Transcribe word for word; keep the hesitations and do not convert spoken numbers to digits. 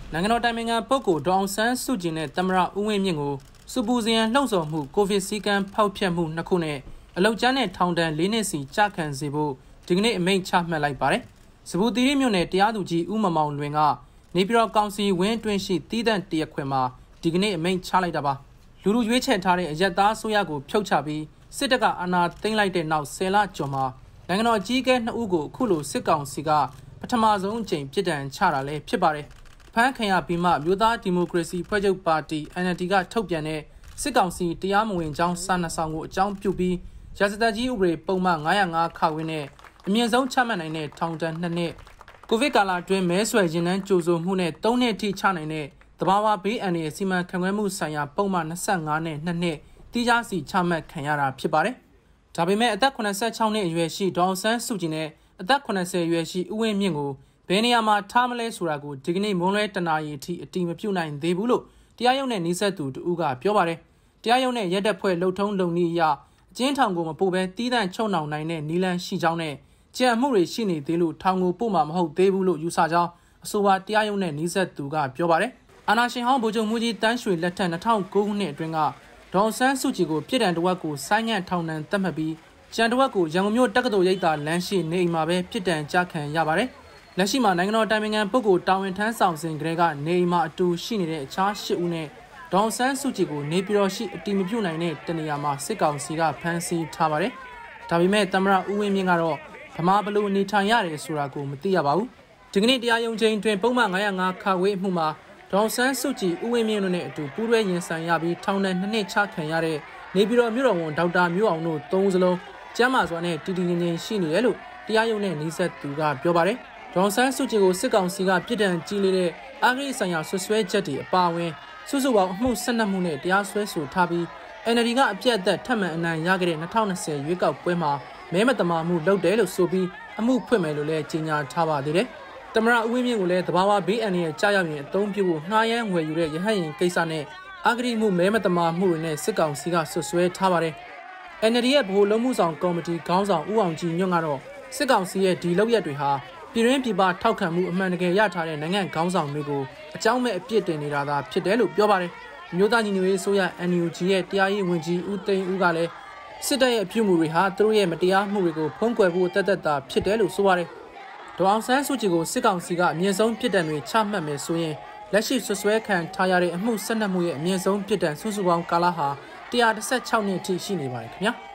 နိုင်ငံတော်တိုင်ပင်ခံပုဂ္ဂိုလ်ဒေါအောင်ဆန်းစုကြည်နဲ့သမ္မတဦးဝင်းမြင့်ကိုစူပူစရန်လှုံ့ဆော်မှုကိုဗစ်စည်းကမ်းဖောက်ဖျက်မှုနှစ်ခုနဲ့အလောက်ကျန်းတဲ့ထောင်ဒဏ်လေးနှစ်စီကြခံစေဖို့ဒီကနေ့အမိန့်ချမှတ်လိုက်ပါတယ်။စပူတီရီမြို့နယ်တရားသူကြီးဦးမမောင်လွင်ကနေပြည်တော်ကောင်စီဝင်းတွင်းရှိတည်တံ့တရက်ခွင်မှာဒီကနေ့အမိန့်ချလိုက်တာပါ။လူလူရွေးချယ်ထားတဲ့အရက်သားဆိုရကိုဖြုတ်ချပြီးစစ်တပ်ကအာဏာသိမ်းလိုက်တဲ့နောက်ဆယ်လကျော်မှာနိုင်ငံတော်အကြီးအကဲနှစ်ဦးကိုအခုလိုစစ်ကောင်စီကပထမဆုံးအကြိမ်ပြည်တံချတာလည်းဖြစ်ပါတယ်။ဖမ်းခံရပြီးမှမြို့သားဒီမိုကရေစီဖွဲ့ချုပ်ပါတီ N L D ကထုတ်ပြန်တဲ့စစ်ကောင်စီတရားမဝင်ကြောင်းစာနှစ်ဆောင်ကိုအကြောင်းပြုပြီးရာဇသတ်ကြီးဥပဒေပုံမှန်nine oh fiveခါဝင်းနဲ့အမြင့်ဆုံးချမှတ်နိုင်တဲ့ထောင်ဒဏ်နှစ်နှစ်ကိုဗစ်ကာလအတွင်းမဲဆွယ်ရင်နှန်းကြိုဆိုမှုနဲ့သုံးနှစ်ထိချနိုင်တဲ့တဘာဝဘေးအန္တရာယ်စီမံခန့်ခွဲမှုဆိုင်ရာပုံမှန်twenty-fiveနဲ့နှစ်နှစ်တိကျစီချမှတ်ခံရတာဖြစ်ပါတယ်။ဒါပေမဲ့အသက်eighty-sixနှစ်အရွယ်ရှိဒေါအောင်ဆန်းစုကြည်နဲ့အသက်eightyအရွယ်ရှိဦးဝင်းမြင့်ကိုဘယ်နေရာမှာထားမလဲဆိုတာကိုဒီကနေ့မွန်းလွဲတနာရီအထိအတိမပြုနိုင်သေးဘူးလို့တရားရုံးနဲ့နှိစက်သူတူကပြောပါတယ်။တရားရုံးနဲ့ရက်တပ်ဖွဲ့လှုပ်ထုံးလုံနည်းအရအကျဉ်းထောင်ကိုမပို့ဘဲတီးတန့်ချုံနှောင်နိုင်တဲ့နီလန်ရှိကြောင်းနဲ့ကြံမှုတွေရှိနေသေးလို့ထောင်ကိုပို့မှာမဟုတ်သေးဘူးလို့ယူဆကြောင်းအဆိုပါတရားရုံးနဲ့နှိစက်သူကပြောပါတယ်။အာဏာရှင်ဟောင်းဗိုလ်ချုပ်မှုကြီးတန်းရွှေလက်ထက်two thousand nineခုနှစ်အတွင်းကဒေါအောင်ဆန်းစုကြည်ကိုပြည်တံတဝက်ကိုဆိုင်းငံ့ထောင်ဒဏ်သတ်မှတ်ပြီးကြံတဝက်ကိုရန်ကုန်မြို့တက္ကသိုလ်ရိပ်သာလမ်းရှိနေအိမ်မှာပဲပြည်တံကြခံရပါတယ်။လက်ရှိမှာနိုင်ငံတော်တိုင်ပင်ခံပုဂ္ဂိုလ်တာဝန်ထမ်းဆောင်စဉ်ကတည်းကနေအိမ်မှာအတူရှိနေတဲ့အခြားeightဦးနဲ့ဒေါအောင်ဆန်းစုကြည်ကိုနေပြည်တော်ရှိအတိမပြုနိုင်တဲ့တနေရာမှာစစ်ကောင်စီကဖမ်းဆီးထားပါတယ်။ဒါပေမဲ့သမ္မတဦးဝင်းမြင့်ကတော့ဗမာဘလို့နေထိုင်ရတယ်ဆိုတာကိုမသိရပါဘူး။ဒီကနေ့တရားရုံးချိန်တွင်ပုံမှန်nine oh fiveခါဝေးမှုမှာဒေါအောင်ဆန်းစုကြည်ဦးဝင်းမြင့်တို့နဲ့အတူပူးတွဲရင်ဆိုင်ရပြီးထောင်ဒဏ်နှစ်နှစ်ချခံရတဲ့နေပြည်တော်မြို့တော်ဝန်ဒေါက်တာမျိုးအောင်တို့သုံးစလုံးကျမ်းမာစွာနဲ့တည်တည်ငြိမ်ငြိမ်ရှိနေတယ်လို့တရားရုံးနဲ့နှိစက်သူကပြောပါတယ်။ဒေါအောင်ဆန်းစုကြည်ကိုစစ်ကောင်စီကပြည်တံကြီးလေးတဲ့အဂရိဆိုင်ရာဆွဆွဲချက်တွေအပါအဝင်စုစုပေါင်းအမှုtwelveမှုနဲ့တရားစွဲဆိုထားပြီး N L D ကအပြတ်အသက်ထပ်မံအနိုင်ရခဲ့တဲ့twenty twentyရွေးကောက်ပွဲမှာမဲမတမာမှုလုပ်တယ်လို့ဆိုပြီးအမှုဖွင့်မယ်လို့လည်းကြေညာထားပါသေးတယ်။သမ္မတဦးဝင်းမြင့်ကိုလည်းတဘာဝဘေးအန္တရာယ်ကြားရောက်ရင်အသုံးပြုဖို့နှားရမ်းဝယ်ယူတဲ့ရဟတ်ယာဉ်ကိစ္စနဲ့အဂရိမှုမဲမတမာမှုတွေနဲ့စစ်ကောင်စီကဆွဆွဲထားပါတယ်။ N L D ရဲ့ဗဟိုလုံးမှုဆောင်ကော်မတီခေါင်းဆောင်ဦးအောင်ကြည်ညွန့်ကတော့စစ်ကောင်စီရဲ့ဒီလုပ်ရက်တွေဟာပြည်တွင်းပြည်ပထောက်ခံမှုအမှန်တကယ်ရထားတဲ့နိုင်ငံခေါင်းဆောင်တွေကိုအကြောင်းမဲ့အပြစ်တင်နေတာသာဖြစ်တယ်လို့ပြောပါတယ်။မြို့သားညီညွတ်ရေးဆိုရ N U G ရဲ့တရားရေးဝန်ကြီးဦးသိန်းဦးကလည်းစစ်တပ်ရဲ့အပြုအမူတွေဟာသူတို့ရဲ့မတရားမှုတွေကိုဖုံးကွယ်ဖို့တသက်တာဖြစ်တယ်လို့ဆိုပါတယ်။ဒေါအောင်ဆန်းစုကြည်ကိုစစ်ကောင်စီကအမြင့်ဆုံးပြစ်ဒဏ်တွေချမှတ်မယ်ဆိုရင်လက်ရှိဆွဆွဲခံထားရတဲ့အမှုtwelveမှုရဲ့အမြင့်ဆုံးပြစ်ဒဏ်စုစုပေါင်းကာလဟာone hundred sixteenနှစ်အထိရှိနေပါတယ်ခင်ဗျာ။